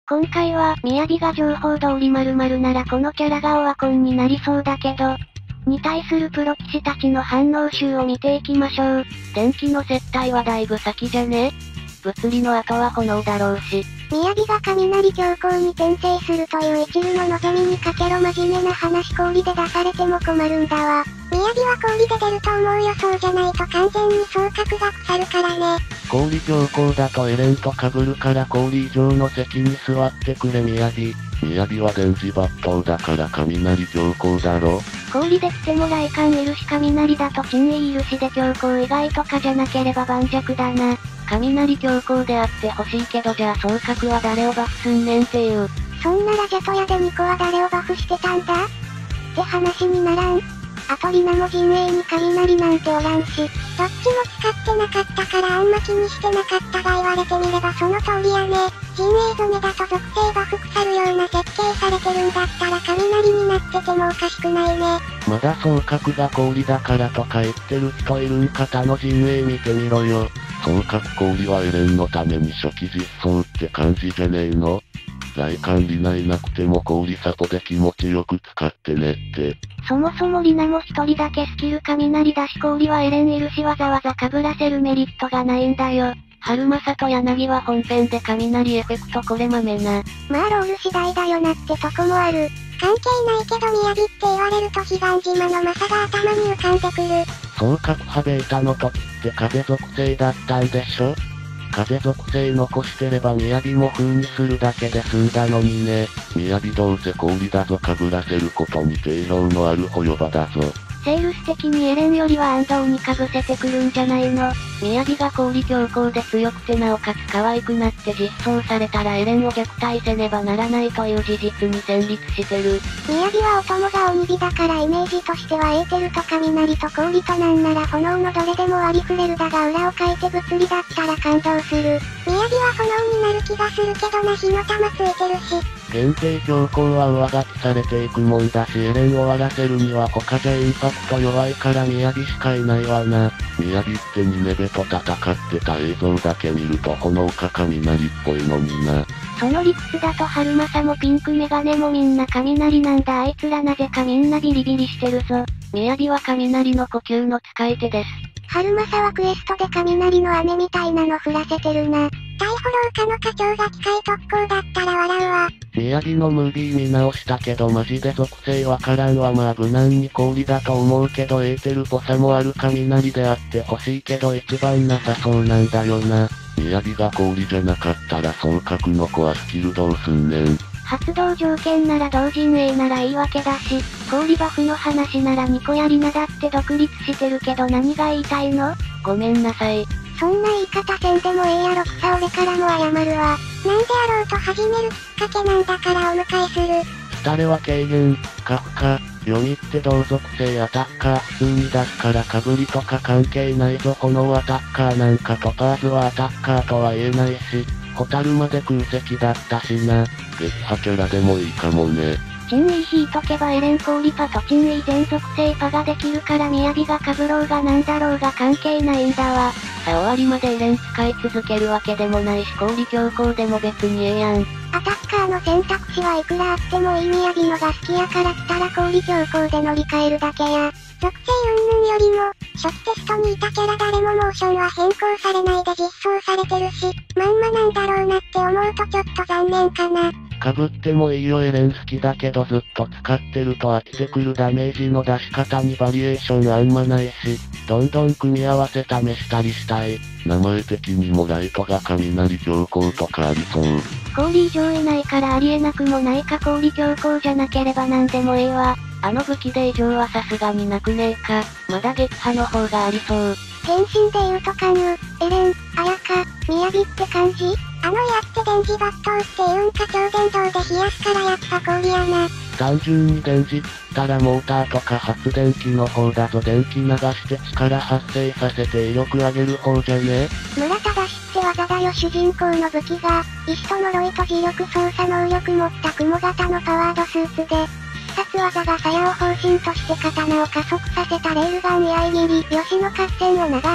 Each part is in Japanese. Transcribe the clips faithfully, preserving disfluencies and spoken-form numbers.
今回は、雅が情報通り〇〇ならこのキャラがオワコンになりそうだけど、に対するプロ騎士たちの反応集を見ていきましょう。電気の接待はだいぶ先じゃね？物理の後は炎だろうし。 雅が雷強行に転生するという一縷の望みにかけろ真面目な話氷で出されても困るんだわ。雅は氷で出ると思うよそうじゃないと完全に総格が腐るからね。 氷強行だとエレンと被るから氷以上の席に座ってくれ雅。雅は電磁抜刀だから雷強行だろ。 氷で来ても雷管いるし雷だと珍位いるしで強行以外とかじゃなければ盤石だな。雷強行であってほしいけどじゃあ総格は誰をバフすんねんっていう。 そんならジャトヤでニコは誰をバフしてたんだって話にならん。あとリナも陣営に雷なんておらんし、どっちも使ってなかったからあんま気にしてなかったが言われてみればその通りやね。陣営染めだと属性バフ腐るような設計されてるんだったら雷になっててもおかしくないね。 まだ総格が氷だからとか言ってる人いるんか他の陣営見てみろよ。総格氷はエレンのために初期実装って感じじゃねえの？雷管リナいなくても氷サポで気持ちよく使ってねって。 そもそもリナも一人だけスキル雷だし氷はエレンいるしわざわざ被らせるメリットがないんだよ。春正と柳は本編で雷エフェクトこれ豆な。 まあロール次第だよなってとこもある。関係ないけど雅って言われると彼岸島のマサが頭に浮かんでくる。 総格派ベータの時って風属性だったんでしょ？風属性残してれば雅も封にするだけで済んだのにね。雅どうせ氷だぞ被らせることに定評のあるホヨバだぞ。 セールス的にエレンよりは安藤に被せてくるんじゃないの。雅が氷強行で強くてなおかつ可愛くなって実装されたらエレンを虐待せねばならないという事実に戦慄してる。 雅はお供が鬼火だからイメージとしてはエーテルと雷と氷となんなら炎のどれでも割り振れるだが裏を書いて物理だったら感動する。雅は炎になる気がするけどな火の玉ついてるし。 限定強行は上書きされていくもんだしエレンを終わらせるには他じゃインパクト弱いから雅しかいないわな。雅ってニネベと戦ってた映像だけ見ると炎か雷っぽいのにな。 その理屈だと春正もピンクメガネもみんな雷なんだあいつらなぜかみんなビリビリしてるぞ。雅は雷の呼吸の使い手です。 春正はクエストで雷の雨みたいなの降らせてるな。大フォロー科の課長が機械特攻だったら笑うわ。 雅のムービー見直したけどマジで属性わからんわ。まあ無難に氷だと思うけどエーテルっぽさもある雷であってほしいけど一番なさそうなんだよな。雅が氷じゃなかったら総格の子はスキルどうすんねん。 発動条件なら同陣営ならいいわけだし、氷バフの話ならニコやリナだって独立してるけど何が言いたいの？ごめんなさい。 そんな言い方せんでもええやろ草俺からも謝るわ。なんであろうと始めるきっかけなんだからお迎えする。 スタレは軽減、カフカ、読みって同属性アタッカー普通に出すから被りとか関係ないぞ。炎アタッカーなんかトパーズはアタッカーとは言えないし、ホタルまで空席だったしな。撃破キャラでもいいかもね。 珍位引いとけばエレン氷パと珍位全属性パができるから雅が被ろうがなんだろうが関係ないんだわ。さあ終わりまでエレン使い続けるわけでもないし氷強行でも別にええやん。 アタッカーの選択肢はいくらあってもいい雅のが好きやから来たら氷強行で乗り換えるだけや。属性云々よりも、初期テストにいたキャラ誰もモーションは変更されないで実装されてるし、まんまなんだろうなって思うとちょっと残念かな。 被ってもいいよエレン好きだけどずっと使ってると飽きてくる。ダメージの出し方にバリエーションあんまないし、どんどん組み合わせ試したりしたい。名前的にもライトが雷強行とかありそう。 氷以上いないからありえなくもないか。氷強行じゃなければなんでもええわ。あの武器で以上はさすがになくねえか。まだ撃破の方がありそう。 変身で言うとカヌー、エレン、アヤカ、雅って感じ？あのやって電磁抜刀って言うんか超電導で冷やすからやっぱ氷やな。 単純に電磁っつったらモーターとか発電機の方だぞ。電気流して力発生させて威力上げる方じゃね？ 村正って技だよ。主人公の武器が、石と呪いと磁力操作能力持った雲型のパワードスーツで、必殺技が鞘を方針として刀を加速させたレールガン居合斬り、吉野合戦を流れ、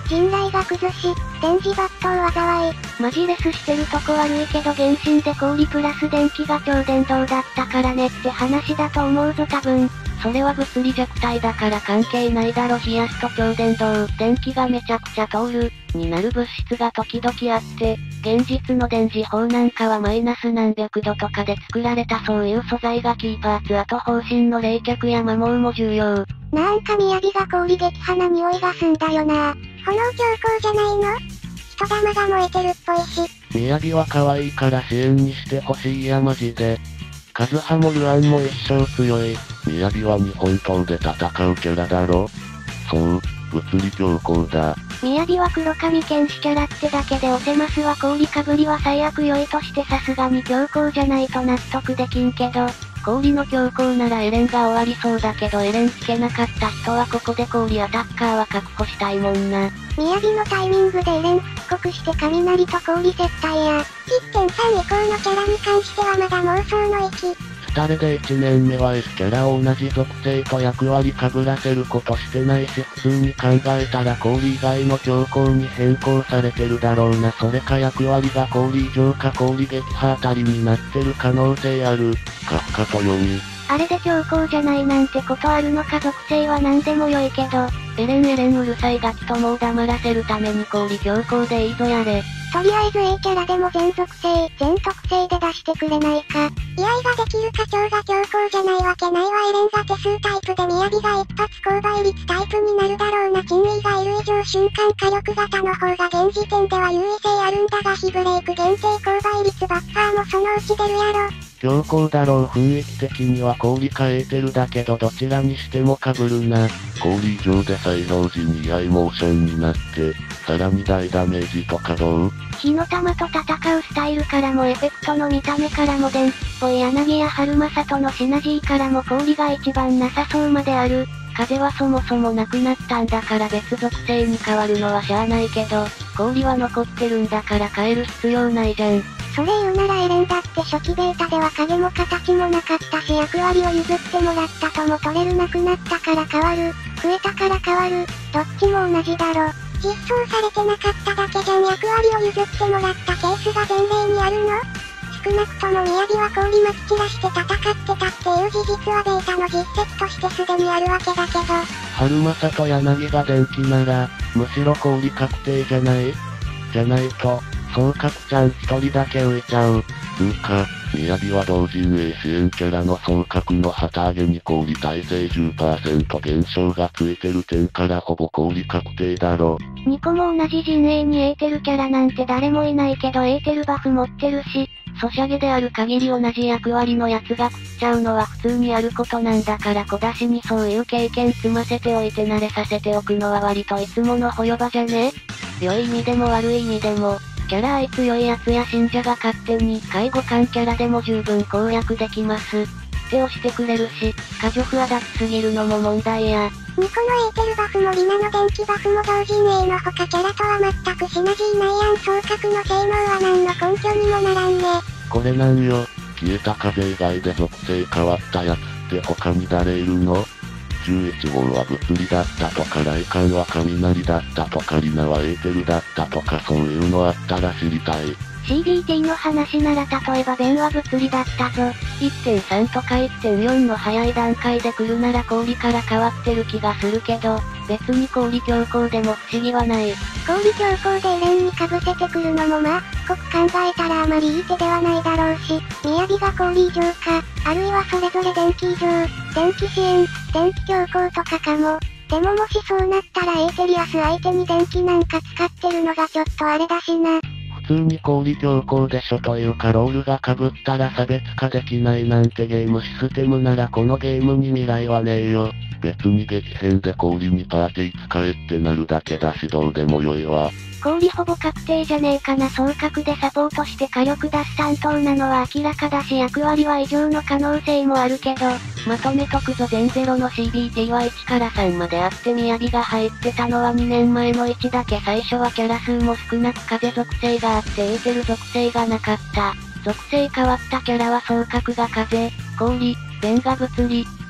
信頼が崩し、電磁バットを災い。 マジレスしてるとこ悪いけど原神で氷プラス電気が超電導だったからねって話だと思うぞ多分。それは物理弱体だから関係ないだろ。冷やすと超電導、電気がめちゃくちゃ通る、になる物質が時々あって、現実の電磁砲なんかはマイナス何百度とかで作られたそういう素材がキーパーツ、あと方針の冷却や摩耗も重要。 なんか雅が氷撃破な匂いがすんだよな。炎強行じゃないの？人玉が燃えてるっぽいし。 雅は可愛いから支援にしてほしいやマジで。カズハもルアンも一生強い。雅は日本刀で戦うキャラだろ。そう、物理強行だ。 雅は黒髪剣士キャラってだけで押せますは氷かぶりは最悪良いとしてさすがに強行じゃないと納得できんけど、氷の強行ならエレンが終わりそうだけどエレンつけなかった人はここで氷アタッカーは確保したいもんな。 雅のタイミングでエレン復刻して雷と氷接待や、いってんさん以降のキャラに関してはまだ妄想の域。 スタレでいちねんめは S キャラを同じ属性と役割被らせることしてないし普通に考えたら氷以外の強行に変更されてるだろうな。それか役割が氷以上か氷撃破あたりになってる可能性ある。カフカと読み。 あれで強行じゃないなんてことあるのか。属性は何でも良いけど、エレンエレンうるさいガキともを黙らせるために氷強行でいいぞやれ。 とりあえず A キャラでも全属性、全特性で出してくれないか。居合ができるか超が強行じゃないわけないわ。エレンが手数タイプで雅が一発購買率タイプになるだろうな。珍味がいる以上瞬間火力型の方が現時点では優位性あるんだが非ブレイク限定購買率バッファーもそのうち出るやろ。 強行だろう。雰囲気的には氷かエーテルだけどどちらにしても被るな。氷以上で再同時に居合モーションになって、さらに大ダメージとかどう？ 火の玉と戦うスタイルからもエフェクトの見た目からも電気っぽい柳や春正とのシナジーからも氷が一番なさそうまである。風はそもそもなくなったんだから別属性に変わるのはしゃあないけど、氷は残ってるんだから変える必要ないじゃん。 それ言うならエレンだって初期ベータでは影も形もなかったし役割を譲ってもらったとも取れるなくなったから変わる。増えたから変わる。どっちも同じだろ。実装されてなかっただけじゃん。役割を譲ってもらったケースが前例にあるの？少なくとも雅は氷まき散らして戦ってたっていう事実はデータの実績としてすでにあるわけだけど。 春正と柳が電気なら、むしろ氷確定じゃない？じゃないと、総角ちゃん一人だけ浮いちゃう。つうか、雅は同人 A 支援キャラの総角の旗揚げに氷耐性 じゅっパーセント 減少がついてる点からほぼ氷確定だろ。 にこも同じ陣営にエーテルキャラなんて誰もいないけどエーテルバフ持ってるし、ソシャゲである限り同じ役割のやつが食っちゃうのは普通にあることなんだから小出しにそういう経験積ませておいて慣れさせておくのは割といつものほよばじゃね？良い意味でも悪い意味でも。キャラ愛強いやつや信者が勝手に介護官キャラでも十分攻略できますって押してくれるし、過剰不足立すぎるのも問題や。 にこのエーテルバフもリナの電気バフも同人 A の他キャラとは全くシナジーないやん。総角の性能は何の根拠にもならんね。 これなんよ。消えた風以外で属性変わったやつって他に誰いるの？じゅういち号は物理だったとか雷管は雷だったとかリナはエーテルだったとかそういうのあったら知りたい。 シービーティー の話なら例えば弁は物理だったぞ。いってんさん とか いってんよん の早い段階で来るなら氷から変わってる気がするけど、別に氷強行でも不思議はない。 氷強行でエレンに被せてくるのもまあ、濃く考えたらあまりいい手ではないだろうし、雅が氷以上か、あるいはそれぞれ電気以上、電気支援、電気強行とかかも。でももしそうなったらエーテリアス相手に電気なんか使ってるのがちょっとあれだしな。 普通に氷強行でしょというかロールが被ったら差別化できないなんてゲームシステムならこのゲームに未来はねえよ。別に激変で氷にパーティー使えってなるだけだしどうでもよいわ。 氷ほぼ確定じゃねえかな。総角でサポートして火力出す担当なのは明らかだし役割は異常の可能性もあるけど、まとめとくぞ。全ゼロの シービーティー はいちからさんまであって雅が入ってたのはにねんまえのいちだけ。最初はキャラ数も少なく風属性があってエーテル属性がなかった。属性変わったキャラは総角が風、氷、弁が物理、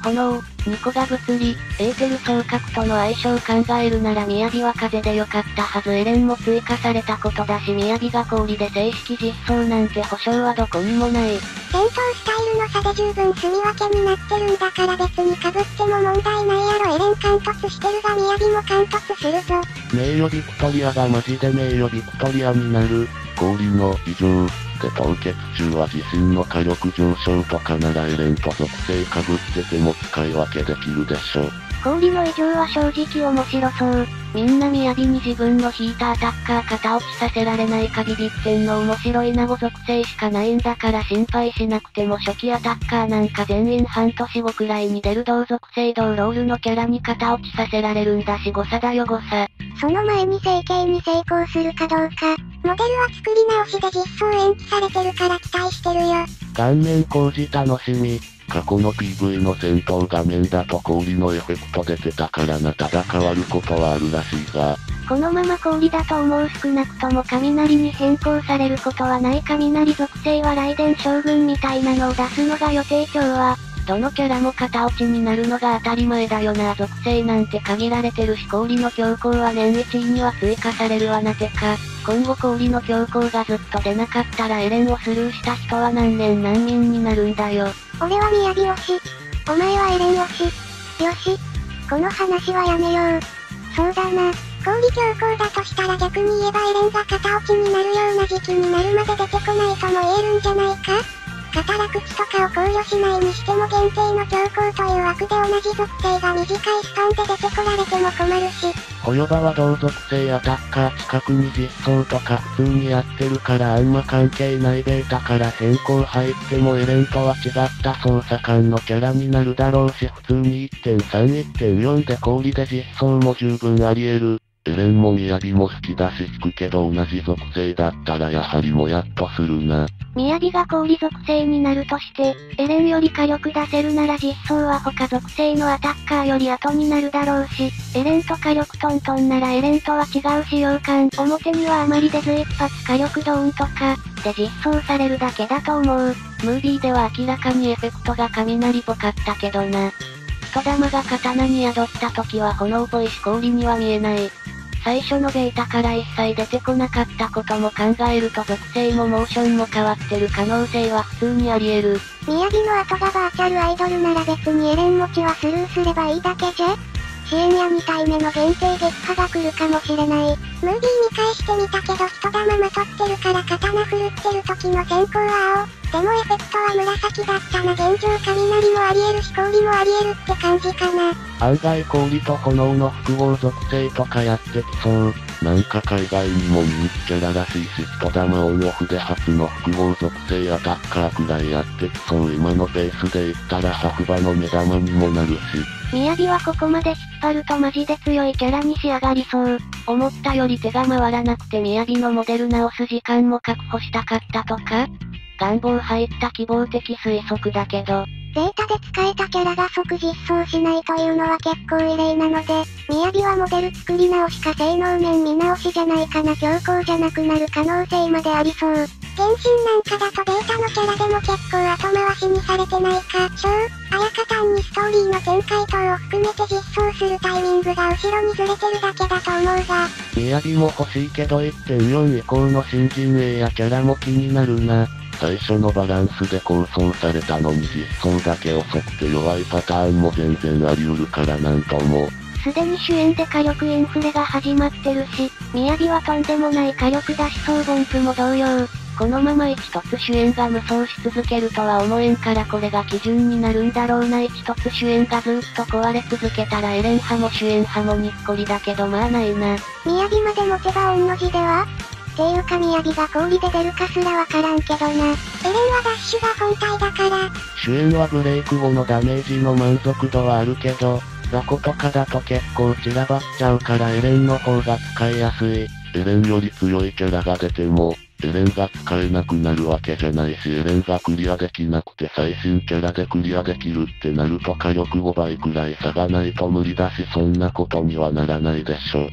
炎、ニコが物理、エーテル総核との相性を考えるなら雅は風でよかったはず。エレンも追加されたことだし雅が氷で正式実装なんて保証はどこにもない。 戦闘スタイルの差で十分住み分けになってるんだから別に被っても問題ないやろ。エレン貫突してるが雅も貫突するぞ。 名誉ビクトリアがマジで名誉ビクトリアになる。氷の異常で凍結中は自身の火力上昇とかならエレンと属性被ってても使い分けできるでしょ。 氷の異常は正直面白そう。みんな雅に自分の引いたアタッカー型落ちさせられないかビビってんの面白いな。ご属性しかないんだから心配しなくても初期アタッカーなんか全員半年後くらいに出る同属性同ロールのキャラに型落ちさせられるんだし誤差だよ誤差。 その前に整形に成功するかどうか。モデルは作り直しで実装延期されてるから期待してるよ。 顔面工事楽しみ。過去の ピーブイ の戦闘画面だと氷のエフェクト出てたからな。ただ変わることはあるらしいが。 このまま氷だと思う。少なくとも雷に変更されることはない。雷属性は雷電将軍みたいなのを出すのが予定調は。どのキャラも型落ちになるのが当たり前だよな。属性なんて限られてるし氷の強行は年いちいには追加されるわな。てか、今後氷の強行がずっと出なかったらエレンをスルーした人は何年難民になるんだよ。 俺は雅推し。お前はエレン推し。よし。この話はやめよう。そうだな。氷強行だとしたら逆に言えばエレンが型落ちになるような時期になるまで出てこないとも言えるんじゃないか。働く気とかを考慮しないにしても限定の強行という枠で同じ属性が短いスパンで出てこられても困るし。 ホヨバは同属性アタッカー近くに実装とか普通にやってるからあんま関係ない。ベータから変更入ってもエレンとは違った操作感のキャラになるだろうし普通に いってんさん、いってんよん で氷で実装も十分あり得る。エレンも雅も好きだし引くけど同じ属性だったらやはりもやっとするな。 雅が氷属性になるとして、エレンより火力出せるなら実装は他属性のアタッカーより後になるだろうし、エレンと火力トントンならエレンとは違う使用感。表にはあまり出ず一発火力ドーンとか、で実装されるだけだと思う。ムービーでは明らかにエフェクトが雷っぽかったけどな。人玉が刀に宿った時は炎っぽいし氷には見えない。最初のベータから一切出てこなかったことも考えると属性もモーションも変わってる可能性は普通にあり得る。 雅の後がバーチャルアイドルなら別にエレン持ちはスルーすればいいだけじゃ。支援やに体目の限定撃破が来るかもしれない。ムービー見返してみたけど人玉まとってるから刀振るってる時の先行は青。でもエフェクトは紫だったな。現状雷もあり得るし氷もあり得るって感じかな。 案外氷と炎の複合属性とかやってきそう。なんか海外にも人気キャラらしいし人玉オンオフで初の複合属性アタッカーくらいやってきそう。今のペースでいったらハフバの目玉にもなるし。 雅はここまで引っ張るとマジで強いキャラに仕上がりそう。思ったより手が回らなくて雅のモデル直す時間も確保したかったとか願望入った希望的推測だけど。 ベータで使えたキャラが即実装しないというのは結構異例なので、雅はモデル作り直しか性能面見直しじゃないかな。強行じゃなくなる可能性までありそう。原神なんかだとベータのキャラでも結構後回しにされてないか。小、あやかたんにストーリーの展開等を含めて実装するタイミングが後ろにずれてるだけだと思うが。 雅も欲しいけど いってんよん 以降の新陣営やキャラも気になるな。最初のバランスで構想されたのに実装だけ遅くて弱いパターンも全然あり得るからなんとも。 すでに主演で火力インフレが始まってるし、雅はとんでもない火力だし総ボンプも同様。このまま一突主演が無双し続けるとは思えんからこれが基準になるんだろうな。一突主演がずーっと壊れ続けたらエレン派も主演派もにっこりだけどまあないな。 雅まで持てば御の字ではっていうか雅が氷で出るかすらわからんけどな。エレンはダッシュが本体だから。 主演はブレイク後のダメージの満足度はあるけど、雑魚とかだと結構散らばっちゃうからエレンの方が使いやすい。エレンより強いキャラが出ても、エレンが使えなくなるわけじゃないしエレンがクリアできなくて最新キャラでクリアできるってなると火力ごばいくらい差がないと無理だしそんなことにはならないでしょ。 ス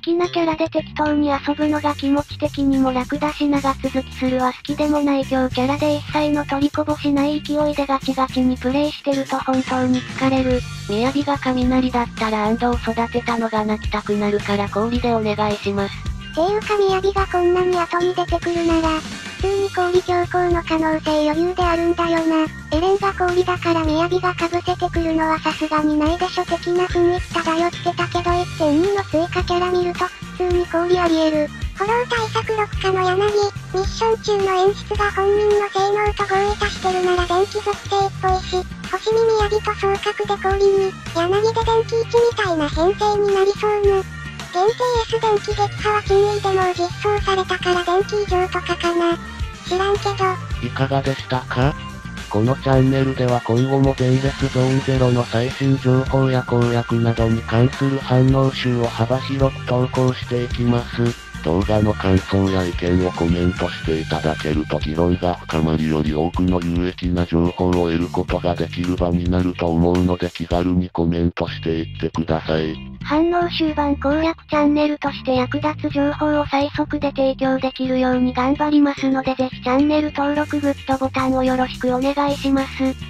きなキャラで適当に遊ぶのが気持ち的にも楽だし長続きするは好きでもない強キャラで一切の取りこぼしない勢いでガチガチにプレイしてると本当に疲れる。雅が雷だったら安藤を育てたのが泣きたくなるから氷でお願いします。 ていうか雅がこんなに後に出てくるなら、普通に氷強行の可能性余裕であるんだよな。エレンが氷だから雅が被せてくるのはさすがにないでしょ的な雰囲気漂ってたけど いってんに の追加キャラ見ると普通に氷あり得る。フォロー対策ろく課の柳、ミッション中の演出が本人の性能と合意足してるなら電気属性っぽいし、星見雅と双角で氷に、柳で電気いちみたいな編成になりそうぬ。限定 S 電気撃破は金位でもう実装されたから電気以上とかかな。知らんけど。 いかがでしたか？このチャンネルでは今後も前列ゾーンゼロの最新情報や攻略などに関する反応集を幅広く投稿していきます。動画の感想や意見をコメントしていただけると議論が深まりより多くの有益な情報を得ることができる場になると思うので気軽にコメントしていってください。 反応終盤攻略チャンネルとして役立つ情報を最速で提供できるように頑張りますのでぜひチャンネル登録グッドボタンをよろしくお願いします。